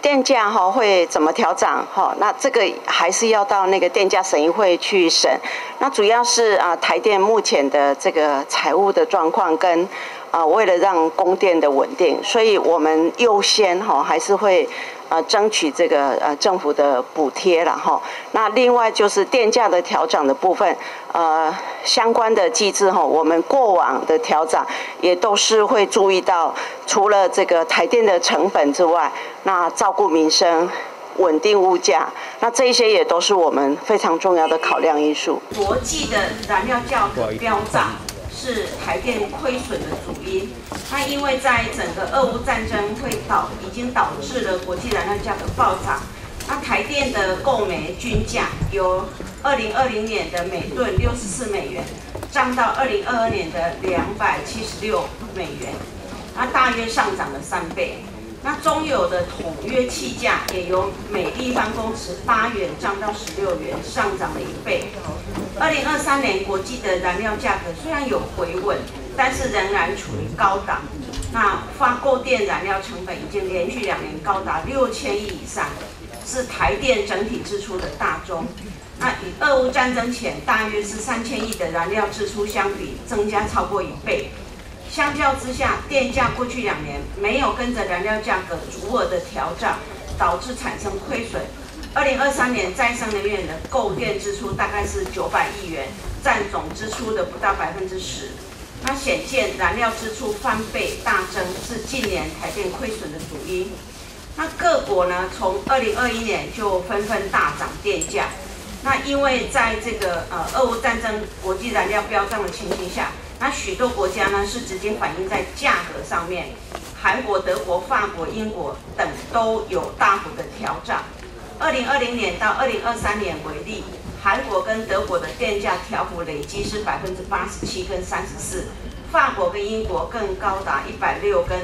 电价会怎么调涨那这个还是要到那个电价审议会去审。那主要是台电目前的这个财务的状况跟为了让供电的稳定，所以我们优先还是会争取这个政府的补贴啦那另外就是电价的调整的部分，相关的机制我们过往的调整也都是会注意到，除了这个台电的成本之外，那照顾民生、稳定物价，那这一些也都是我们非常重要的考量因素。 国际的燃料价格飙涨是台电亏损的主因。那因为在整个俄乌战争已经导致了国际燃料价格暴涨。那台电的购煤均价由2020年的每吨64美元涨到2022年的276美元，那大约上涨了3倍。那中油的统约气价也由每立方公尺8元涨到16元，上涨了1倍。2023年国际的燃料价格虽然有回稳，但是仍然处于高档。那发购电燃料成本已经连续2年高达6000亿以上，是台电整体支出的大宗。那与俄乌战争前大约是3000亿的燃料支出相比，增加超过1倍。相较之下，电价过去2年没有跟着燃料价格足额的调整，导致产生亏损。2023年再生能源的购电支出大概是900亿元，占总支出的不到10%。那显见燃料支出翻倍大增是近年台电亏损的主因。那各国呢，从2021年就纷纷大涨电价。那因为在这个俄乌战争、国际燃料飙涨的情形下，那许多国家呢是直接反映在价格上面，韩国、德国、法国、英国等都有大幅的调涨。2020年到2023年为例，韩国跟德国的电价调幅累积是87%跟34%，法国跟英国更高达160%跟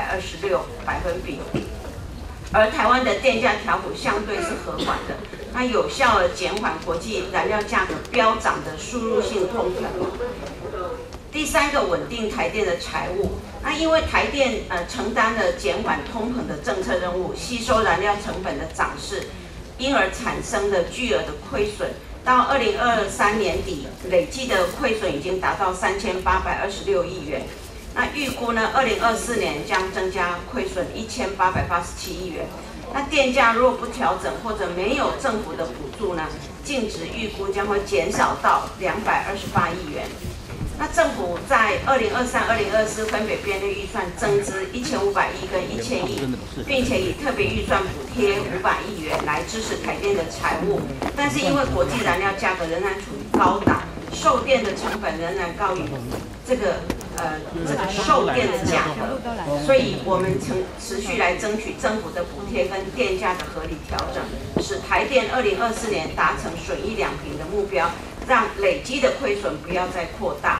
126%。而台湾的电价调幅相对是和缓的，那有效地减缓国际燃料价格飙涨的输入性通膨。第3个，稳定台电的财务。那因为台电承担了减缓通膨的政策任务，吸收燃料成本的涨势，因而产生的巨额的亏损。到2023年底，累计的亏损已经达到3826亿元。那预估呢，2024年将增加亏损1887亿元。那电价若不调整或者没有政府的补助呢，净值预估将会减少到228亿元。那政府在2023、2024分别编列预算增资1500亿跟1000亿，并且以特别预算补贴500亿元来支持台电的财务。但是因为国际燃料价格仍然处于高档，售电的成本仍然高于这个售电的价格，所以我们持续来争取政府的补贴跟电价的合理调整，使台电2024年达成损益两平的目标，让累积的亏损不要再扩大。